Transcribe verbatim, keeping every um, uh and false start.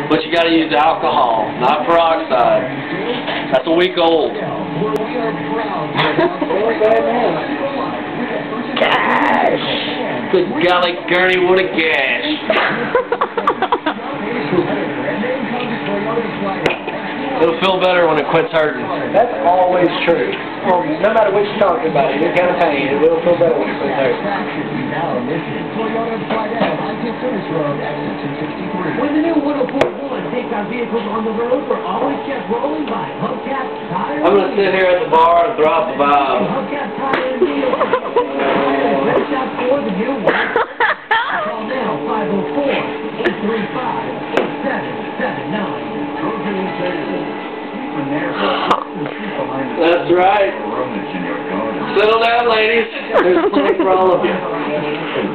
But you got to use alcohol, not peroxide. That's a week old. Gash! Good golly, Gurney, what a gash. It'll feel better when it quits hurting. That's always true. Well, no matter what you're talking about, any kind of pain, it will feel better when it quits hurting. When the new one oh four one takes our vehicles on the road, we're always kept rolling by Hubcap Tire. I'm going to sit here at the bar and drop a vibe. Hubcap Tire and Wheel. Let's shop for the new one. Call now five oh four, eight three five, eight seven seven nine. That's right. Settle down, ladies. There's plenty for all of you.